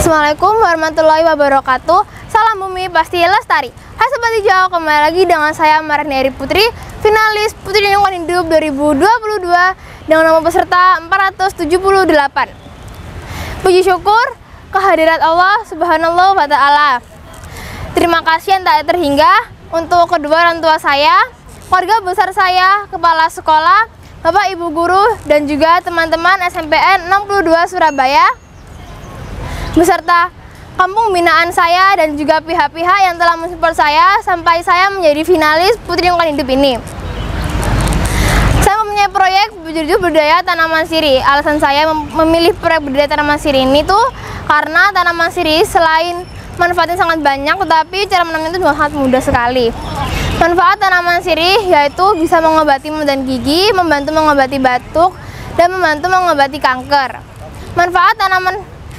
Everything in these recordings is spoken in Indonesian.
Assalamualaikum warahmatullahi wabarakatuh. Salam bumi pasti lestari. Hai Sobat Hijau, kembali lagi dengan saya Marni Eri Putri, finalis Putri Lingkungan Hidup 2022 dengan nomor peserta 478. Puji syukur kehadirat Allah Subhanahu wa Ta'ala. Terima kasih yang tak terhingga untuk kedua orang tua saya, keluarga besar saya, kepala sekolah, Bapak Ibu guru, dan juga teman-teman SMPN 62 Surabaya, beserta kampung binaan saya dan juga pihak-pihak yang telah mensupport saya sampai saya menjadi finalis Putri Lingkungan Hidup ini. Saya mempunyai proyek berjudul Budaya Tanaman Sirih. Alasan saya memilih proyek Budaya Tanaman Sirih ini tuh karena tanaman sirih selain manfaatnya sangat banyak, tetapi cara menanamnya itu juga sangat mudah sekali. Manfaat tanaman sirih yaitu bisa mengobati mulut dan gigi, membantu mengobati batuk, dan membantu mengobati kanker. Manfaat tanaman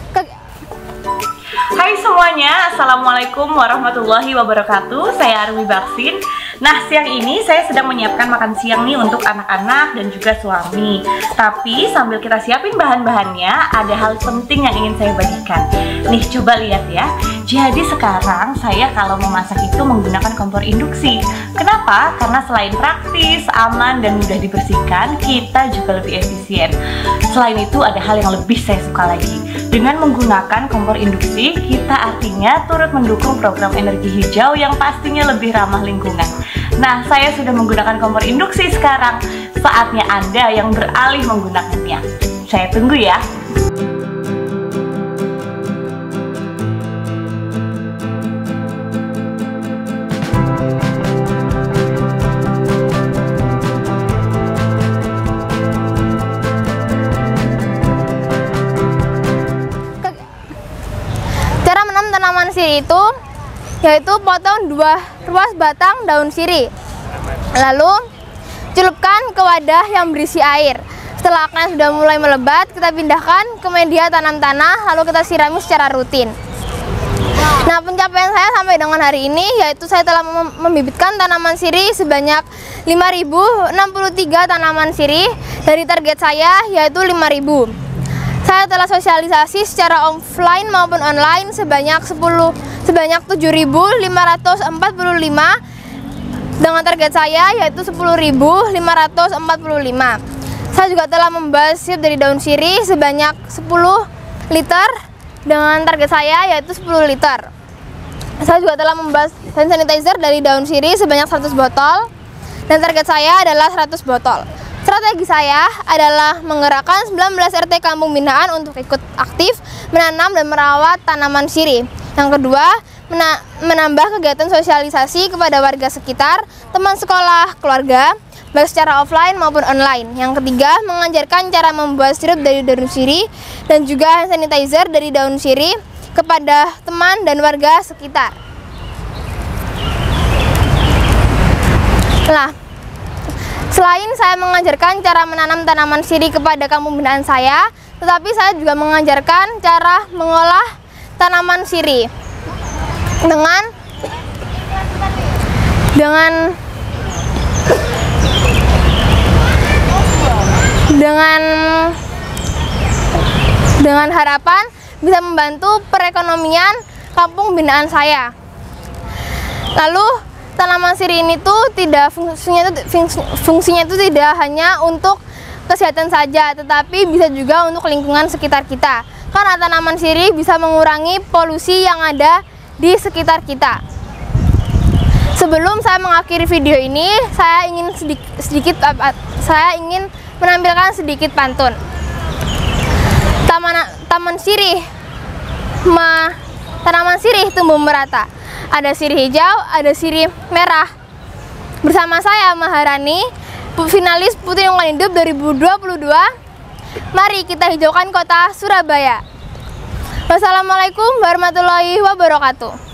Hai semuanya, Assalamualaikum warahmatullahi wabarakatuh. Saya Arwi Baksin. Nah, siang ini saya sedang menyiapkan makan siang nih untuk anak-anak dan juga suami. Tapi sambil kita siapin bahan-bahannya, ada hal penting yang ingin saya bagikan. Nih, coba lihat ya. Jadi sekarang saya kalau memasak itu menggunakan kompor induksi. Kenapa? Karena selain praktis, aman, dan mudah dibersihkan, kita juga lebih efisien. Selain itu ada hal yang lebih saya suka lagi. Dengan menggunakan kompor induksi, kita artinya turut mendukung program energi hijau yang pastinya lebih ramah lingkungan. Nah, saya sudah menggunakan kompor induksi sekarang. Saatnya Anda yang beralih menggunakannya. Saya tunggu ya. Cara menanam tanaman sirih itu yaitu potong 2 ruas batang daun sirih, lalu celupkan ke wadah yang berisi air. Setelah akarnya sudah mulai melebat, kita pindahkan ke media tanam tanah, lalu kita sirami secara rutin. Nah, pencapaian saya sampai dengan hari ini yaitu saya telah membibitkan tanaman sirih sebanyak 5.063 tanaman sirih dari target saya yaitu 5.000. Saya telah sosialisasi secara offline maupun online sebanyak 7.545 dengan target saya yaitu 10.545. Saya juga telah membahas sirup dari daun sirih sebanyak 10 liter dengan target saya yaitu 10 liter. Saya juga telah membahas hand sanitizer dari daun sirih sebanyak 100 botol dan target saya adalah 100 botol. Strategi saya adalah menggerakkan 19 RT kampung binaan untuk ikut aktif menanam dan merawat tanaman sirih. Yang kedua, menambah kegiatan sosialisasi kepada warga sekitar, teman sekolah, keluarga, baik secara offline maupun online. Yang ketiga, mengajarkan cara membuat sirup dari daun sirih dan juga hand sanitizer dari daun sirih kepada teman dan warga sekitar. Nah, selain saya mengajarkan cara menanam tanaman sirih kepada kampung binaan saya, tetapi saya juga mengajarkan cara mengolah tanaman sirih dengan harapan bisa membantu perekonomian kampung binaan saya. Lalu tanaman sirih ini tuh fungsinya itu tidak hanya untuk kesehatan saja, tetapi bisa juga untuk lingkungan sekitar kita. Karena tanaman sirih bisa mengurangi polusi yang ada di sekitar kita. Sebelum saya mengakhiri video ini, saya ingin menampilkan sedikit pantun. Tanaman sirih tumbuh merata. Ada sirih hijau, ada sirih merah. Bersama saya Maharani, finalis Putri Lingkungan Hidup 2022. Mari kita hijaukan kota Surabaya. Wassalamualaikum warahmatullahi wabarakatuh.